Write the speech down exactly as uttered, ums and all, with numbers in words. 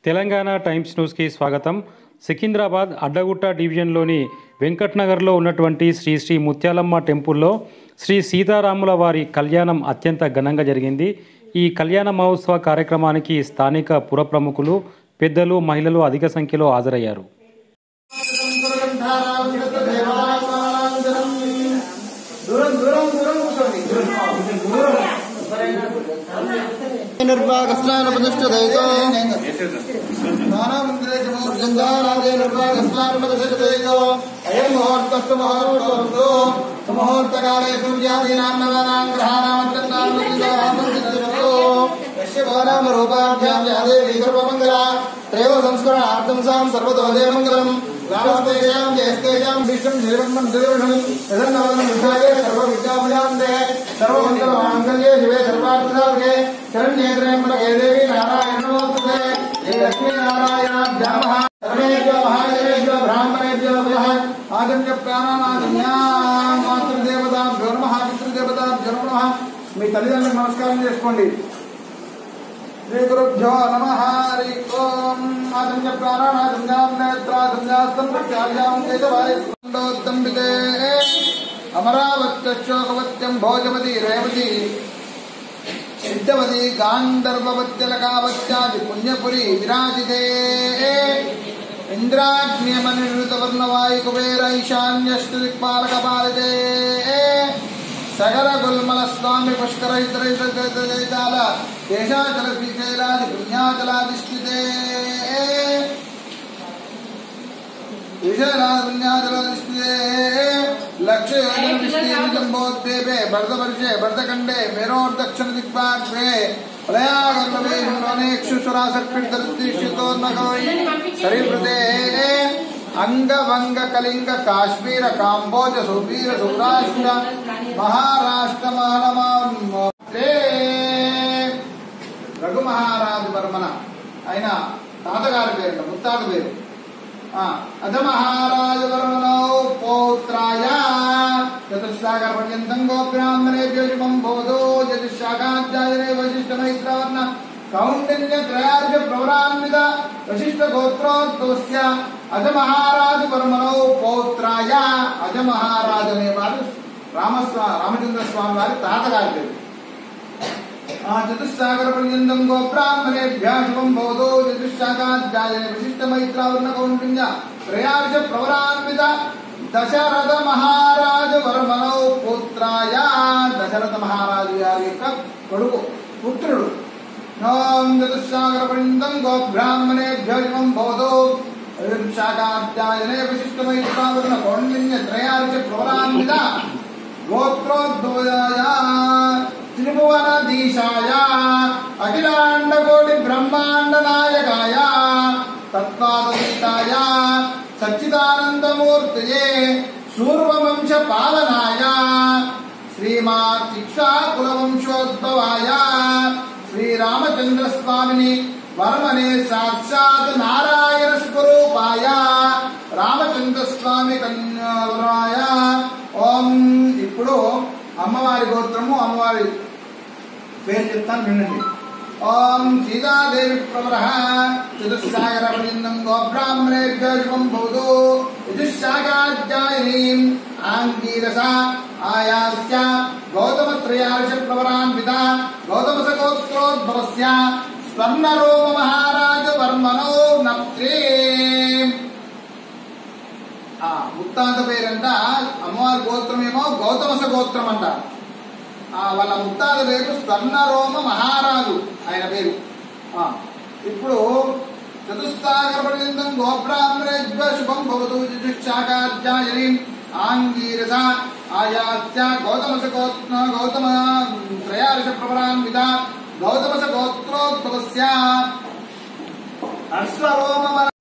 Telangana times న్యూస్కి స్వాగతం. సికింద్రాబాద్ అడ్డగుట్ట డివిజన్లోని వెంకట్ నగర్లో ఉన్నటువంటి శ్రీ శ్రీ ముత్యాలమ్మ టెంపుల్లో శ్రీ సీతారాముల వారి కళ్యాణం అత్యంత ఘనంగా జరిగింది. ఈ కళ్యాణ మహోత్సవ కార్యక్రమానికి స్థానిక పుర ప్రముఖులు, పెద్దలు, మహిళలు అధిక సంఖ్యలో హాజరయ్యారు. నిర్వాగస్నాన ప్రతిష్ఠితైతో స్నానమందిరే జంజానాదే నిర్వాగస్నాన ప్రతిష్ఠితైతో అయం ముహూర్తస్తు ముహూర్తోస్తు ముహూర్తకాలే సూర్యాదీనాం నవానాం గ్రహాణాం అత్యంతానుమతితో యస్య భవనామ రూపాభ్యాం యాదేవి సర్వమంగళ త్రయో సంస్కరణార్థం సాం సర్వతో దేవమంగళం రామస్తేజాం జయస్తేజాం విష్ణుం శ్రీమన్మం శ్రీవిష్ణుం యదన్నవదనం విద్యాగే సర్వ విద్యాభుజాంతే సర్వమంగళ మాంగళ్యే శివే సర్వార్థసాధకే శరణ్యే త్రయంబకే దేవి నారాయణ నమోస్తుతే శ్రీ లక్ష్మీ నారాయణాభ్యామః సర్వేభ్యో మహాదేవేభ్యో బ్రాహ్మణేభ్యో నమః ఆదిత్య ప్రాణానాదిన్యా మాతృదేవతాభ్యో నమః పితృదేవతాభ్యో నమః. మీ తల్లిదండ్రులకు నమస్కారం చేసుకోండి. శ్రీ గురుభ్యో నమః. హరి ఓం. ఆదిత్య ప్రాణానాదిన్యాం నేత్రాదిన్యాస్తం ప్రత్యాభ్యాం కేశవాయోత్తంబితే అమరావత్యశోకవత్యం భోజవతి రేవతి సిద్ధవతి గాంధర్వవత్యలకావత్యాది పుణ్యపురి విరాజితే ఇంద్రాగ్నియమనిరుతవర్ణవాయు కుబేర ఈశాన్యష్టు దిక్పాలక పాలితే సగర గుల్మల స్వామి పుష్కర ఇతర దేశాచల శ్రీశైలాది పుణ్యాచలాధిష్ఠితే లక్ష్య జంబోద్వీపే భరతవర్షే భరతఖండే మేరోర్దక్షిణ దిక్పార్శ్వే సరిపృతే అంగవంగ కళింగ కాశ్మీర కాంబోజ సువీర సౌరాష్ట్ర మహారాష్ట్ర మానమాత్రే రఘు మహారాజు వర్మన ఆయన తాతగారి పేరు, ముత్తాత పేరు. అధ మహారాజు వర్మనో పౌత్రాయ చతుస్సాగర పర్యంతం గోబ్రాహ్మణేభ్యో శుభం భవతో చతుస్శాఖాధ్యాయనే వశిష్ఠమైత్రవర్ణ కౌండిన్య త్రయార్ఘ ప్రవరాన్విత వశిష్ఠ గోత్రోద్భవస్య అజ మహారాజు వర్మనో పౌత్రాయ. అజ మహారాజు అనేవారు రామస్వా రామచంద్ర స్వామి వారి తాతగారి పేరు. చతుస్సాగర పర్యంతం గోబ్రాహ్మణేభ్యో శుభం భవతో చతుస్శాఖాధ్యాయనే వశిష్ఠమైత్రవర్ణ కౌండిన్య త్రయార్ఘ ప్రవరాన్విత దశరథ మహారాజు వర్మనో పుత్రాయ. దశరథ మహారాజు గారి యొక్క కొడుకు, పుత్రుడు. నోం చతుస్సాగర పర్యంతం గోబ్రాహ్మణేభ్యో శుభం భవతో చతుస్శాఖాధ్యాయనే వశిష్ఠమైత్రవర్ణ కౌండిన్య త్రయార్ఘ ప్రవరాన్విత గోత్రోద్భవాయ త్రిభువనధీశాయ అఖిలాండ కోటి బ్రహ్మాండ నాయకాయ తత్వాతీతాయ సచ్చిదానందమూర్తయే శూర్వవంశ పాలనాయ శ్రీమాతిక్షా కులవంశోద్భవాయ శ్రీరామచంద్ర స్వామిని వర్మనే సాక్షాత్ నారాయణ స్వరూపాయ రామచంద్ర స్వామి కన్యావరాయ. ఓం. ఇప్పుడు అమ్మవారి గోత్రము, అమ్మవారి పేరు చెప్తాను, వినండి. ఓం సీతాదేవి ప్రవర చతుస్సాగర పర్యంతం గోబ్రాహ్మణేభ్యో శుభం భవతో చతుస్శాఖాధ్యాయనీం ఆంగీరస ఆయాస్య గౌతమత్రయార్ష ప్రవరాన్విత గౌతమస గోత్రోద్భవస్య స్వర్ణరోమ మహారాజ వర్మనో నప్త్రే. ముత్తాత పేరంట, అమ్మవారి గోత్రం ఏమో గౌతమస గోత్రం అంట. వాళ్ళ ముత్తాత పేరు స్వర్ణరోమ మహారాజు, ఆయన పేరు. ఇప్పుడు చతుస్సాగర పర్యంతం గోబ్రాహ్మణేభ్యో శుభం భవతు చతుస్శాఖాధ్యాయనీం ఆంగీరస ఆయాస్య గౌతమస గోత్ర గౌతమ త్రయార్ష ప్రవరాన్విత గౌతమస గోత్రోద్భవస్య అశ్వరోమ